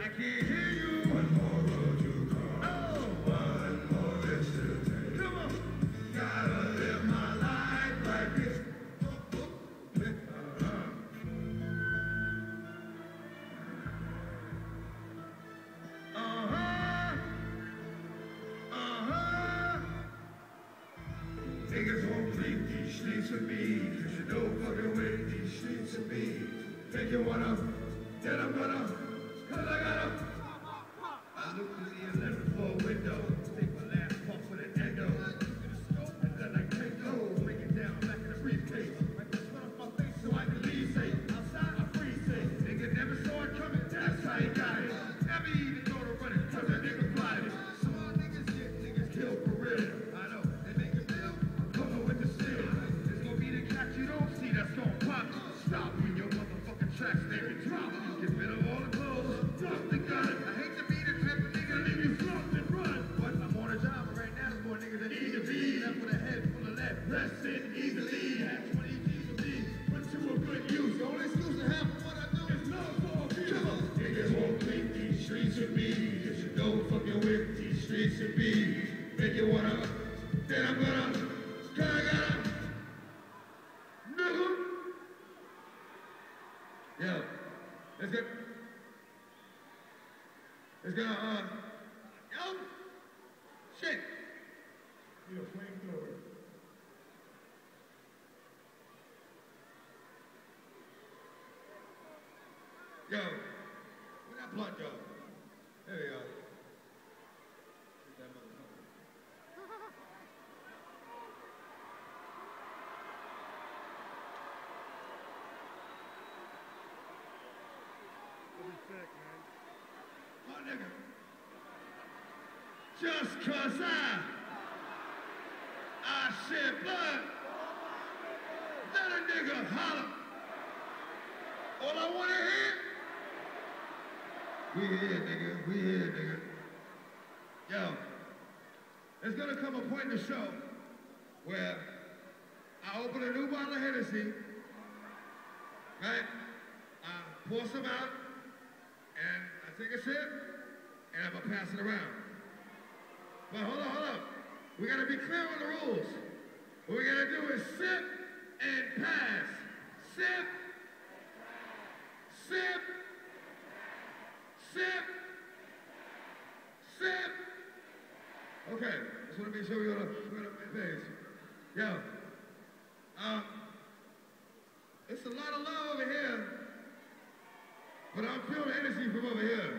I can't hear you. One more road to cross. Oh. One more risk to take. Come on. Gotta live my life like this. Niggas won't leave these streets with me, cause you know fucking with these streets with me. Think you wanna, then I'm gonna, cause I gotta. I look through the 11th floor window, take my last puff with an endo. And then I take go, bring it down back in the briefcase. Wipe the sweat off my face so I can leave safe. Outside I freeze safe. Nigga never saw it coming, that's how he got it. Never even go to run it, cause a nigga fly it. Small niggas get niggas killed for real. I know, they make a deal, I'm coming with the steel. It's gonna be the catch you don't see that's gonna pop. Stop when your motherfucking tracks there and drop. Get rid of all the clothes, drop the gun. I hate to be the type of nigga leave you slumped and run. But I'm on a job right now, there's more niggas that need to be. Left with a head full of lead, resting easily. Had 20 G's of me, put to a good use. The only excuse to have for what I do is love for a few. Niggas won't leave these streets with me, cause you know fucking with these streets with me. Make you wanna, then I'm gonna, cause I gotta. Nigga. Yo, let's get. Let's go, yo, shit. Need a flamethrower. Yo, where that blunt go? There we go. Get that motherfucker. We'll be sick, man. Oh, nigga. Just cause I shed blood, let a nigga holler. All I wanna hear, we here, nigga, we here, nigga. Yo, there's gonna come a point in the show where I open a new bottle of Hennessy, right? I pour some out, and I take a sip, and I'm gonna pass it around. But hold on. We gotta be clear on the rules. What we gotta do is sip and pass. Sip, sip, sip, sip. Okay, just wanna make sure we're on the page. Yo, it's a lot of love over here, but I'm feeling energy from over here.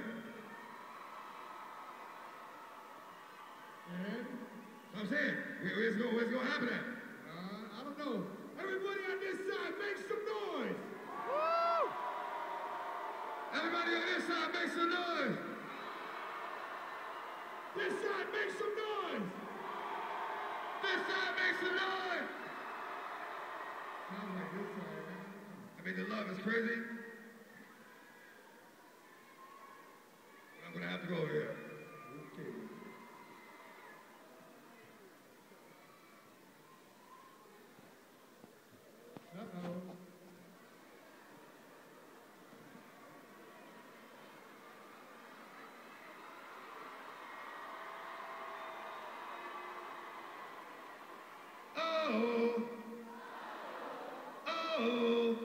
So I'm saying, where's gonna happen at? I don't know. Everybody on this side, make some noise! Woo! Everybody on this side, make some noise! This side, make some noise! This side, make some noise! Sounds like this side, man. I mean, the love is crazy. I'm gonna have to go over here. Okay. Uh-oh. Oh. Oh.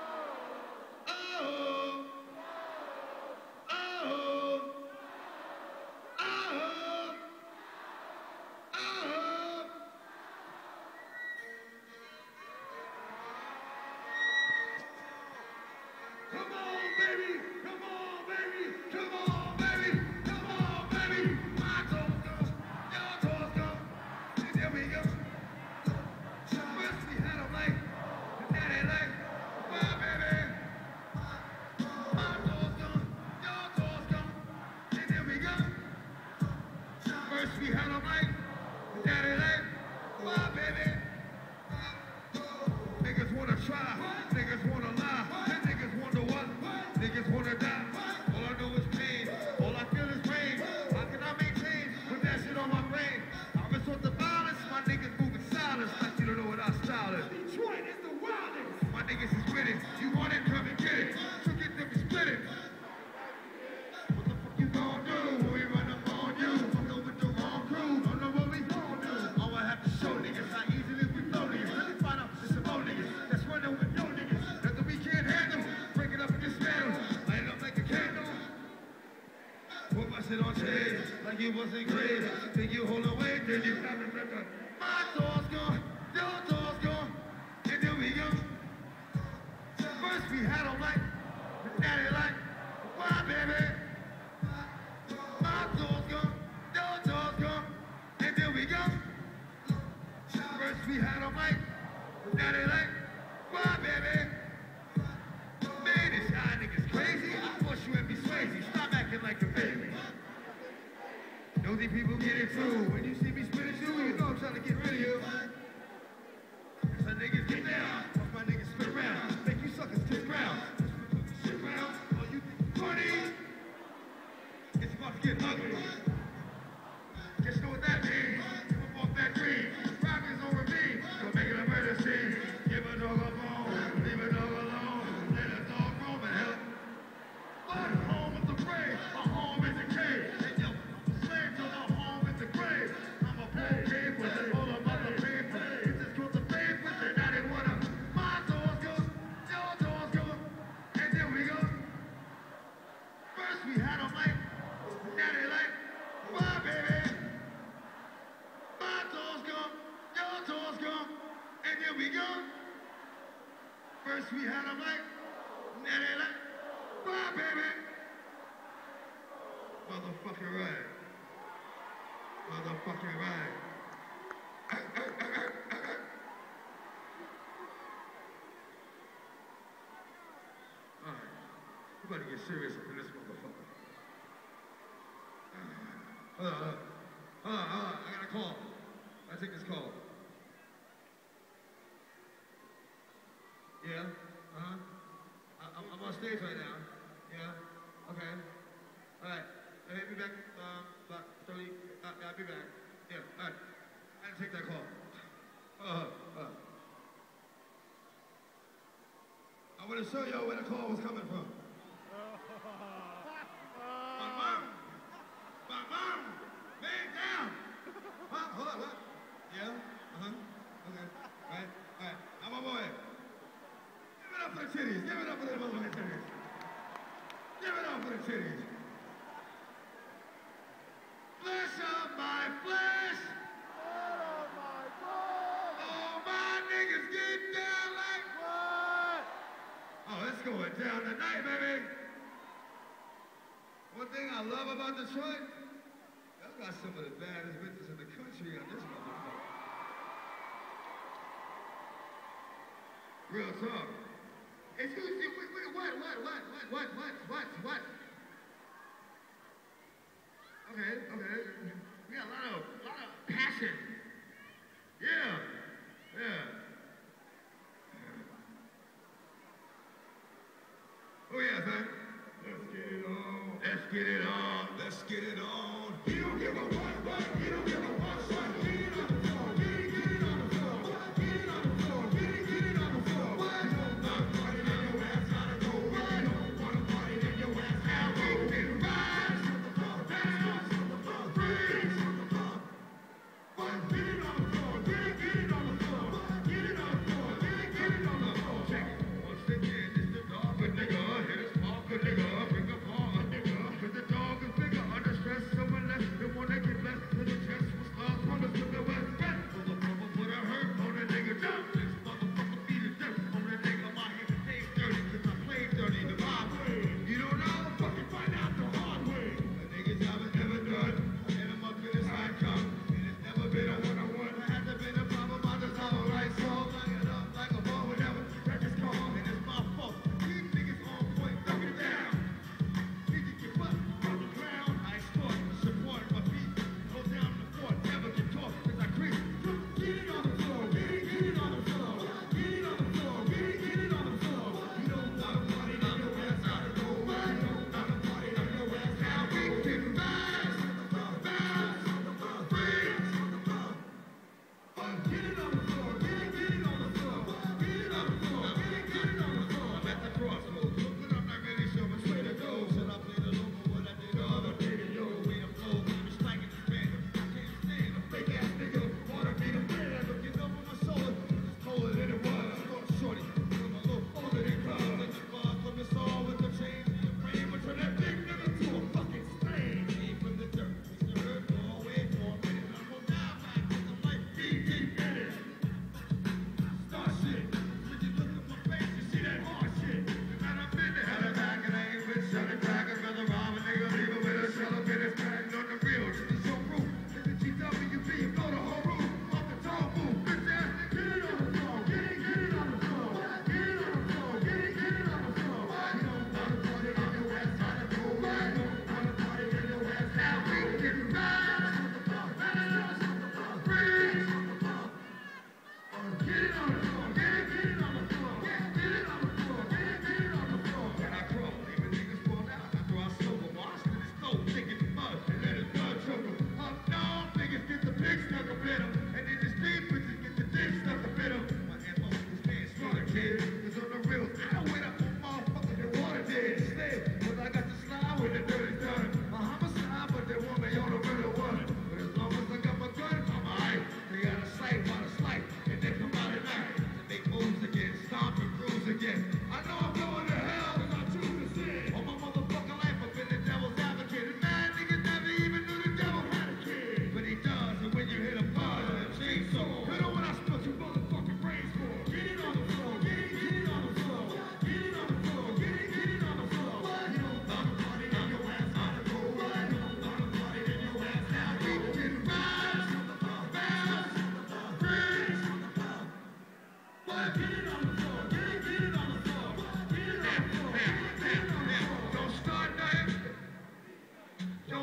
Oh. Oh. sit on Chene like you wasn't crazy. Think you hold away, then you have to let the. My door's gone, your door's gone, and then we go. First we had them like, now they like, why baby? My door's gone, your door's gone, and then we go. First we had them like, now they like, why baby? Man, this y'all niggas crazy. I force you and be crazy. Stop acting like a baby. Nosy people get it too. When you see me spit at you, you know I'm trying to get rid of you. Some niggas get down, watch my niggas spit around. Make you suckers kiss ground. Shit round, oh you funny. It's about to get ugly. Just know what that means. Give up off that green. Robbers over me. Go make it a murder scene. Give a dog a bone. Leave a dog alone. Let a dog roam and help. But home is the brave. My home is the cave. And yo, I'm a slave till the home is the grave. I'm a poor cave with it all of other paper. It's just called the faith with it. Now they wanna. My doors go. Your doors go. And then we go. First we had them like. Now they like. Why baby? My doors gone, your doors gone, and then we go. First we had them like, now they like, why baby? Motherfucking right. Motherfucking right. Alright, we're about to get serious up in this motherfucker. Hold on. I got a call. I take this call. Yeah, I'm on stage right now. Yeah, okay. All right, hit me back, about 30, I'll be back. Yeah, all right. I didn't take that call. I want to show y'all where the call was coming from. My mom, man down. Hold on, what? Yeah, okay, all right, I'm on my way. Give it up for the titties, give it up for the motherfucking titties. Give it up for the titties. Flesh of my flesh. Oh my God! All my niggas get down like what? Oh, it's going down tonight, baby. One thing I love about Detroit, y'all got some of the baddest bitches in the country on this motherfucker. Real talk. It's usually, what? Okay. We got a lot of passion. Yeah. Oh yeah, son. Let's get it on. You don't give a what? You don't give a what, son. Get it on the floor. Get it on the floor. Get it on the floor. Get it on the floor. What? I'm partying in your ass, gotta go. What? Don't wanna party in your ass, now go. Get rise. Dance. Freeze. What? Get it on the floor. Get it on the floor. Get it on the floor. Get it on the floor. Check it. Once again, it's the dog, a nigga. Hit a spark, a nigga. Bring a ball, a nigga. Cause the dog is bigger, under stress, so unless they wanna get less, to the chest was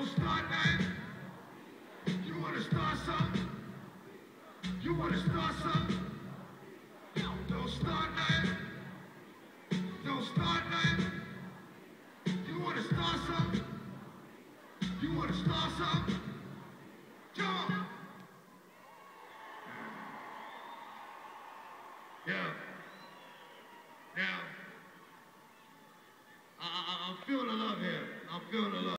Don't start nothing. You wanna start something? You wanna start something? Don't start nothing. Don't start nothing. You wanna start something? You wanna start something? Jump! Yeah. Now, I'm feeling the love here. I'm feeling the love.